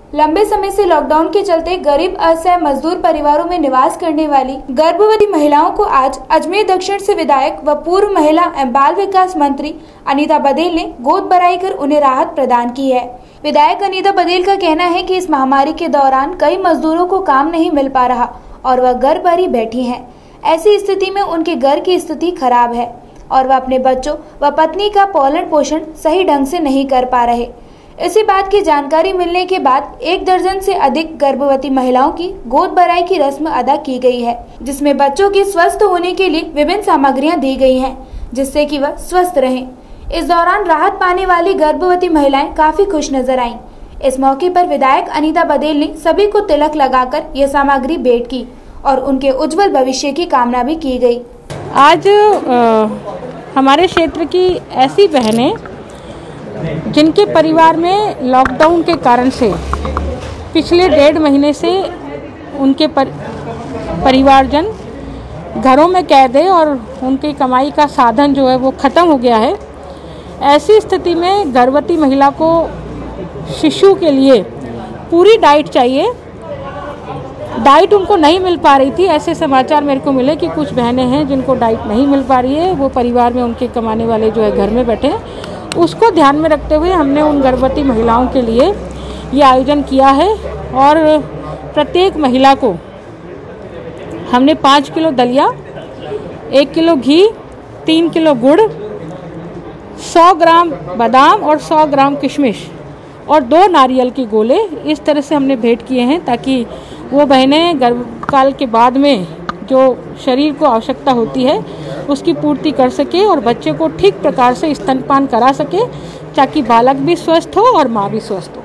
लंबे समय से लॉकडाउन के चलते गरीब असहाय मजदूर परिवारों में निवास करने वाली गर्भवती महिलाओं को आज अजमेर दक्षिण से विधायक व पूर्व महिला एवं बाल विकास मंत्री अनीता बदेल ने गोद भराई कर उन्हें राहत प्रदान की है। विधायक अनीता बदेल का कहना है कि इस महामारी के दौरान कई मजदूरों को काम नहीं मिल पा रहा और वह घर पर ही बैठी हैं। ऐसी स्थिति में उनके घर की स्थिति खराब है और वह अपने बच्चों व पत्नी का पालन पोषण सही ढंग से नहीं कर पा रहे। इसी बात की जानकारी मिलने के बाद 1 दर्जन से अधिक गर्भवती महिलाओं की गोद भराई की रस्म अदा की गई है, जिसमें बच्चों के स्वस्थ होने के लिए विभिन्न सामग्रियां दी गई हैं, जिससे कि वह स्वस्थ रहें। इस दौरान राहत पाने वाली गर्भवती महिलाएं काफी खुश नजर आईं। इस मौके पर विधायक अनीता बदेल ने सभी को तिलक लगाकर यह सामग्री भेंट की और उनके उज्जवल भविष्य की कामना भी की गई। आज हमारे क्षेत्र की ऐसी बहनें जिनके परिवार में लॉकडाउन के कारण से पिछले 1.5 महीने से उनके परिवारजन घरों में कैद है और उनकी कमाई का साधन जो है वो ख़त्म हो गया है। ऐसी स्थिति में गर्भवती महिला को शिशु के लिए पूरी डाइट चाहिए। डाइट उनको नहीं मिल पा रही थी। ऐसे समाचार मेरे को मिले कि कुछ बहनें हैं जिनको डाइट नहीं मिल पा रही है। वो परिवार में उनके कमाने वाले जो है घर में बैठे हैं। उसको ध्यान में रखते हुए हमने उन गर्भवती महिलाओं के लिए ये आयोजन किया है और प्रत्येक महिला को हमने 5 किलो दलिया, 1 किलो घी, 3 किलो गुड़, 100 ग्राम बादाम और 100 ग्राम किशमिश और 2 नारियल के गोले इस तरह से हमने भेंट किए हैं ताकि वो बहनें गर्भकाल के बाद में जो शरीर को आवश्यकता होती है उसकी पूर्ति कर सके और बच्चे को ठीक प्रकार से स्तनपान करा सके ताकि बालक भी स्वस्थ हो और माँ भी स्वस्थ हो।